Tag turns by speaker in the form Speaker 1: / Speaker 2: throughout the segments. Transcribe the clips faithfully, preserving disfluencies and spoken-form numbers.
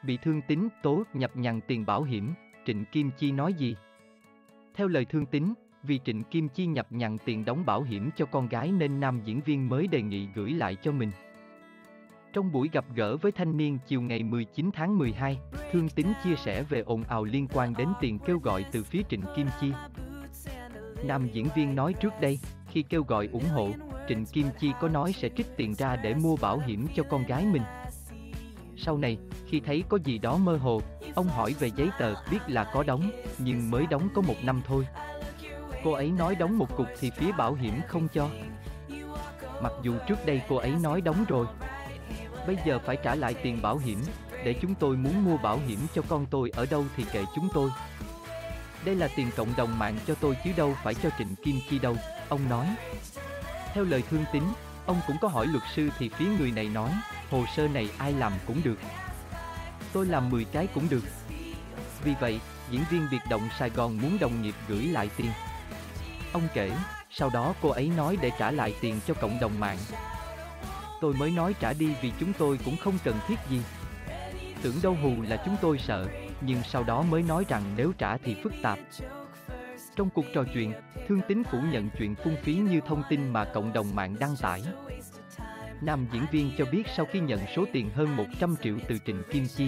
Speaker 1: Bị Thương Tín tố nhập nhằng tiền bảo hiểm, Trịnh Kim Chi nói gì? Theo lời Thương Tín, vì Trịnh Kim Chi nhập nhằng tiền đóng bảo hiểm cho con gái nên nam diễn viên mới đề nghị gửi lại cho mình. Trong buổi gặp gỡ với thanh niên chiều ngày mười chín tháng mười hai, Thương Tín chia sẻ về ồn ào liên quan đến tiền kêu gọi từ phía Trịnh Kim Chi. Nam diễn viên nói trước đây, khi kêu gọi ủng hộ, Trịnh Kim Chi có nói sẽ trích tiền ra để mua bảo hiểm cho con gái mình. Sau này, khi thấy có gì đó mơ hồ, ông hỏi về giấy tờ, biết là có đóng, nhưng mới đóng có một năm thôi. Cô ấy nói đóng một cục thì phía bảo hiểm không cho. Mặc dù trước đây cô ấy nói đóng rồi. Bây giờ phải trả lại tiền bảo hiểm, để chúng tôi muốn mua bảo hiểm cho con tôi ở đâu thì kệ chúng tôi. Đây là tiền cộng đồng mạng cho tôi chứ đâu phải cho Trịnh Kim Chi đâu, ông nói. Theo lời Thương Tín, ông cũng có hỏi luật sư thì phía người này nói, hồ sơ này ai làm cũng được. Tôi làm mười cái cũng được. Vì vậy, diễn viên biệt động Sài Gòn muốn đồng nghiệp gửi lại tiền. Ông kể, sau đó cô ấy nói để trả lại tiền cho cộng đồng mạng. Tôi mới nói trả đi vì chúng tôi cũng không cần thiết gì. Tưởng đâu hù là chúng tôi sợ, nhưng sau đó mới nói rằng nếu trả thì phức tạp. Trong cuộc trò chuyện, Thương Tín phủ nhận chuyện phung phí như thông tin mà cộng đồng mạng đăng tải. Nam diễn viên cho biết sau khi nhận số tiền hơn một trăm triệu từ Trịnh Kim Chi,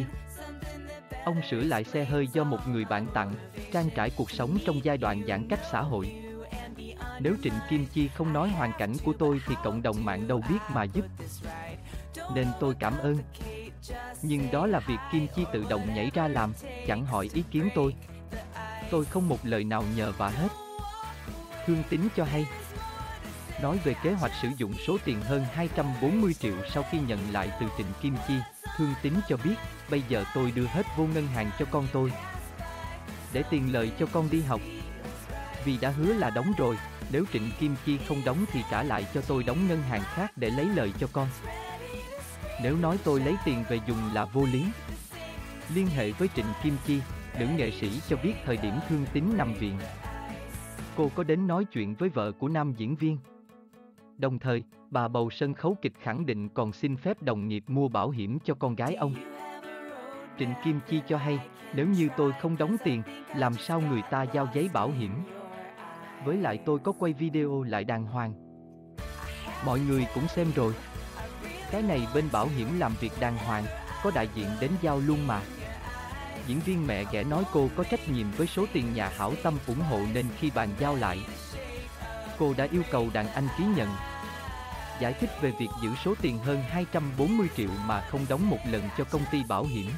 Speaker 1: ông sửa lại xe hơi do một người bạn tặng, trang trải cuộc sống trong giai đoạn giãn cách xã hội. Nếu Trịnh Kim Chi không nói hoàn cảnh của tôi thì cộng đồng mạng đâu biết mà giúp. Nên tôi cảm ơn. Nhưng đó là việc Kim Chi tự động nhảy ra làm, chẳng hỏi ý kiến tôi. Tôi không một lời nào nhờ vả hết. Thương Tín cho hay. Nói về kế hoạch sử dụng số tiền hơn hai trăm bốn mươi triệu sau khi nhận lại từ Trịnh Kim Chi, Thương Tín cho biết, bây giờ tôi đưa hết vô ngân hàng cho con tôi, để tiền lợi cho con đi học. Vì đã hứa là đóng rồi, nếu Trịnh Kim Chi không đóng thì trả lại cho tôi đóng ngân hàng khác để lấy lời cho con. Nếu nói tôi lấy tiền về dùng là vô lý. Liên hệ với Trịnh Kim Chi, nữ nghệ sĩ cho biết thời điểm Thương Tín nằm viện, cô có đến nói chuyện với vợ của nam diễn viên. Đồng thời, bà bầu sân khấu kịch khẳng định còn xin phép đồng nghiệp mua bảo hiểm cho con gái ông. Trịnh Kim Chi cho hay, nếu như tôi không đóng tiền, làm sao người ta giao giấy bảo hiểm? Với lại tôi có quay video lại đàng hoàng. Mọi người cũng xem rồi. Cái này bên bảo hiểm làm việc đàng hoàng, có đại diện đến giao luôn mà. Diễn viên mẹ ghẻ nói cô có trách nhiệm với số tiền nhà hảo tâm ủng hộ nên khi bàn giao lại, cô đã yêu cầu đàn anh ký nhận. Giải thích về việc giữ số tiền hơn hai trăm bốn mươi triệu mà không đóng một lần cho công ty bảo hiểm.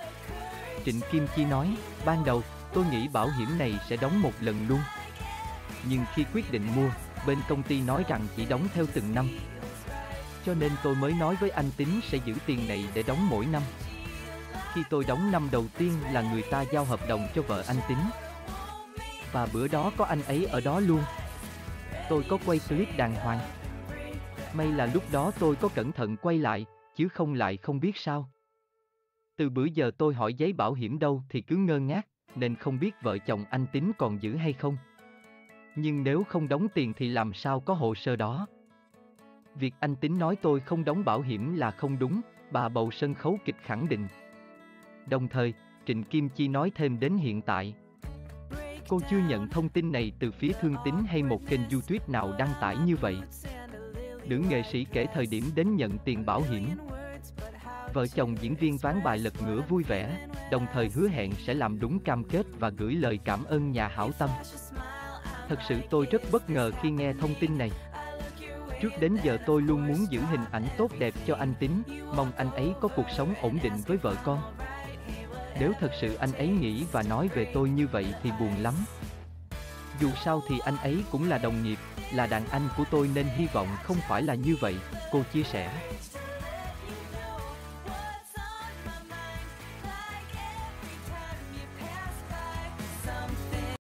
Speaker 1: Trịnh Kim Chi nói, ban đầu, tôi nghĩ bảo hiểm này sẽ đóng một lần luôn. Nhưng khi quyết định mua, bên công ty nói rằng chỉ đóng theo từng năm. Cho nên tôi mới nói với anh Tín sẽ giữ tiền này để đóng mỗi năm. Khi tôi đóng năm đầu tiên là người ta giao hợp đồng cho vợ anh Tín. Và bữa đó có anh ấy ở đó luôn. Tôi có quay clip đàng hoàng. May là lúc đó tôi có cẩn thận quay lại, chứ không lại không biết sao. Từ bữa giờ tôi hỏi giấy bảo hiểm đâu thì cứ ngơ ngác, nên không biết vợ chồng anh Tín còn giữ hay không. Nhưng nếu không đóng tiền thì làm sao có hồ sơ đó. Việc anh Tín nói tôi không đóng bảo hiểm là không đúng, bà bầu sân khấu kịch khẳng định. Đồng thời, Trịnh Kim Chi nói thêm đến hiện tại, cô chưa nhận thông tin này từ phía Thương Tín hay một kênh YouTube nào đăng tải như vậy. Nữ nghệ sĩ kể thời điểm đến nhận tiền bảo hiểm, vợ chồng diễn viên ván bài lật ngửa vui vẻ, đồng thời hứa hẹn sẽ làm đúng cam kết và gửi lời cảm ơn nhà hảo tâm. Thật sự tôi rất bất ngờ khi nghe thông tin này. Trước đến giờ tôi luôn muốn giữ hình ảnh tốt đẹp cho anh Tín, mong anh ấy có cuộc sống ổn định với vợ con. Nếu thật sự anh ấy nghĩ và nói về tôi như vậy thì buồn lắm. Dù sao thì anh ấy cũng là đồng nghiệp, là đàn anh của tôi nên hy vọng không phải là như vậy, cô chia sẻ.